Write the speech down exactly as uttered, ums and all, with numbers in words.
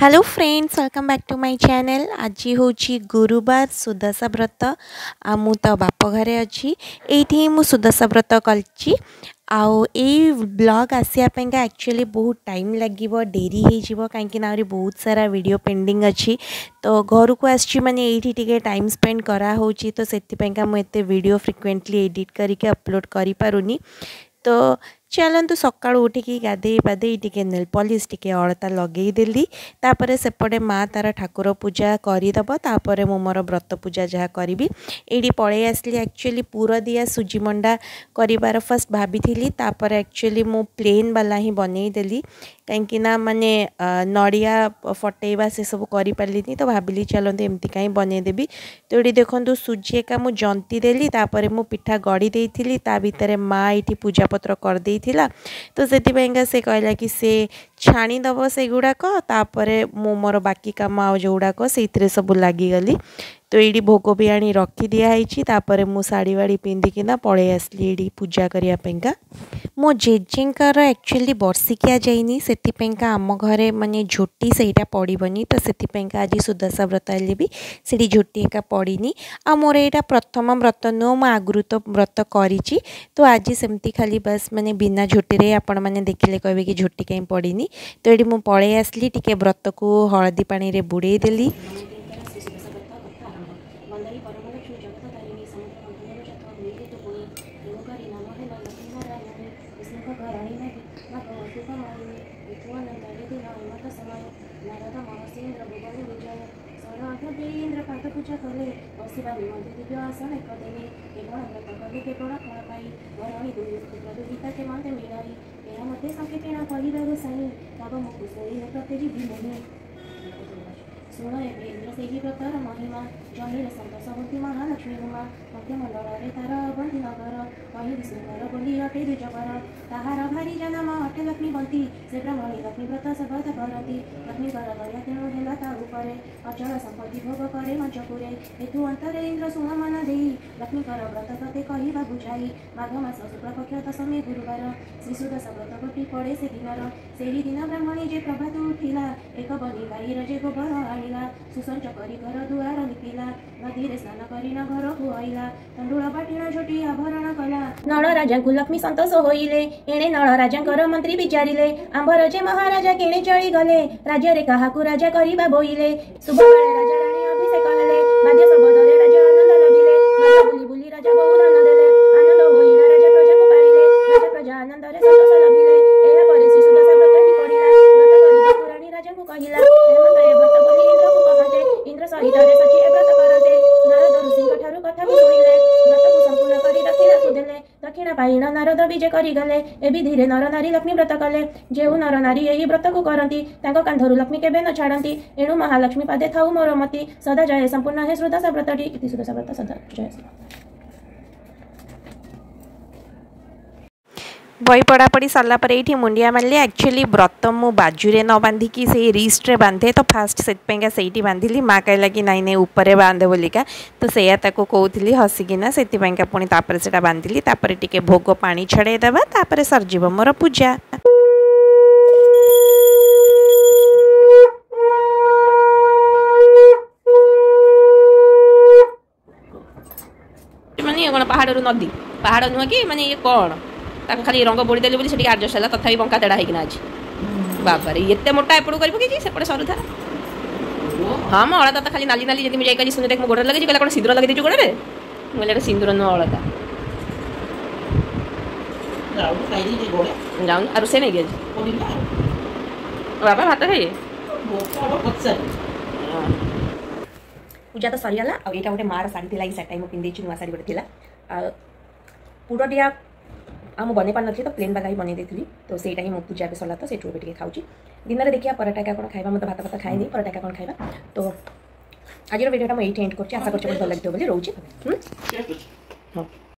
Hello friends welcome back to my channel. आज हूँ गुरुवार सुदशा व्रत आ मु तो बाप घरे अच्छी ये मु सुदशा व्रत करी आउ ए ब्लॉग आसापा एक्चुअली बहुत टाइम लगे डेरी हो कहीं बहुत सारा वीडियो पेंडिंग अच्छी तो घर को आसी माने ये टाइम स्पेंड करा होची तो से मुझे वीडियो फ्रिक्वेंटली एडिट करके अपलोड करि पारुनी। तो चलतु सका उठिकी गाधे पाधे टे नेल पॉलिश टे अलता लगेदेली तापर सेपटे माँ तार ठाकुर पूजा करदेव तापर मु मोर व्रत पूजा जहाँ करी ये पलि आसली एक्चुअली पूर दिया सुजी मंडा कर फर्स्ट भाभी तापर एक्चुअली मु प्लेन वाला ही बनईदेली कहीं माने नड़िया फटेवा से सब कर पार्ली तो भाविली चलते एमती कहीं बनईदेवी। तो ये देखो सुजी एका मु जंती देली तापर मु पिठा गड़ी देती ता भितर माँ ये पूजा पत्र कर दे थिला तो से से कहला कि से छाणीदब से गुड़ाक तापर मु मोर बाकी काम आ जो गुड़ाक से सब लगिगली। तो ये भोग भी आनी रखी दिखाई तापर मु साड़ी वाड़ी पिंधिकिना पलि आसली ये पूजा करने। मो जेजेंकर एक्चुअली बर्षिकिया जाइनी से आम घरे माने झोटी से पड़बनी तो से आज सुदशा व्रत हेल्ले भी से झोटी एका पड़नी आ मोर यहाँ प्रथम व्रत नुह मु आगु तो व्रत करी तो आज सेमती खाली बस माने बिना झोटी आपण मैंने देखिले कहे कि झोटी कहीं पड़नी। तो ये मुझे पलि आसली टिके व्रत को हलदी पानी रे बुड़े देली। पूजा कले बसवा निमंत्रित दिव्य आसन एक देने केवल व्रत कले केवल फल पाई वरणी दुहिता के मते मिलाई यह मते संकेतना कहिदा गोसाई तब मुकुसई प्रत्येक भीमनि सुन ए इंद्र से व्रतर महिमा जहिर संतोष होती महालक्ष्मी उमा मध्य मंडल तार बंदी नगर कही विष्णुकर बोली अटे द्विजकर ताहार भारी जनम अटे लक्ष्मी बंती से ब्रह्मणी लक्ष्मी व्रत सर्वदा करती लक्ष्मी कर दया तेणु हेला ता उपरे अचल संपत्ति भोग करे मंचपुरे हेतु अंतरे इंद्र सुम मन दे लक्ष्मी कर व्रत कते कहिबा बुझाई माघ मास शुक्ल पक्ष दशमी गुरुवार श्री सुदशा व्रत कटी पड़े से दिनर सेही दिन ब्रह्मणी जे प्रभात उठिला एक बनी गाईर जे गोबर आनिला सुसंच करी घर दुआर निपिला नदी रे स्नान करी न घर को आइला तंडुळ बाटिण झोटी आभरण कला नळ राजा को लक्ष्मी संतोष होइले एणे नळ राजांकर मंत्री विचारिले आंबर जे महाराजा केणे चली गले राज्य रे काहाकू राजा करिबा बोइले शुभ काले राजा रानी अभिषेक हेले बाद्य सबदरे राजा आनंद लभिले बुली बुली राजा बहुत आनंद देले आनंद होइला राजा प्रजा को पालिले राजा प्रजा आनंद रे संतोष लभिले एहा परे श्री सुदशा व्रत टी पड़िला व्रत करिबा पुराणी राजा को कहिला हेमंत ए व्रत बोली इंद्र को कहते इंद्र सहित रे सची ए व्रत करते नारद ऋषि ठारू कथा को सुनिले व्रत को संपूर्ण करी दक्षिणा को देले दक्षिणा पाइण नारद विजय करी गले ए विधि नर नारी लक्ष्मी व्रत कले जेउ नर नारी यही व्रत को करती तांको कांधरू लक्ष्मी केबे न छाड़ती एणु महालक्ष्मी पादे थाउ मोर मती सदा जय संपूर्ण है सुदशा व्रतटी इति सुदशा व्रत सदा जय। बही पढ़ापढ़ी सारा पर ये मुंडिया मारे एक्चुअली व्रत मु बाजुरे न बांधिकी से रिस्ट्रे बांधे तो फास्ट से बांधिली माँ कहला कि नाई नाई ऊपर बांधे बोलिका तो सैया कहती हसिकिना से पुणी तापर से बांधिली तापर टिके भोग पानी छड़े देवा तापर सरजीव मोर पूजा। माने कौन पहाड़ नदी पहाड़ नुह कि माने ये कौन खाली रंग बोड़ी देली से आडजस्ट है तथा बंका तेड़ा होना आज बाबा ये मोटा एपट कर सेपटे सरुधार हाँ मो अलता तो खाली नाली नाली जब मुझे सुनी देख गोड़ लगे कहला कौन सिंदूर लगे गोड़े मुझे सिंदूर नुह अलता जाऊन और से नहीं बाबा भात खाइए पूजा तो सरीगला और यहाँ गोटे मार शाढ़ी थी से टाइम पिंधे नुआ शाढ़ी गोटे थी पुरटिया आ मुझे बन पार नी तो प्लेन वाला ही बनई देती तो सहीटा ही मो पूजा भी सरला तो से टे खाऊँ दिन में देखिए पराठा क्या कौन खाଇବା मुझे भात भात खाए पराठा क्या कौन खाଇବା तो आज वीडियोटा मुझे एंड कर आशा कर भल लगे रोचे।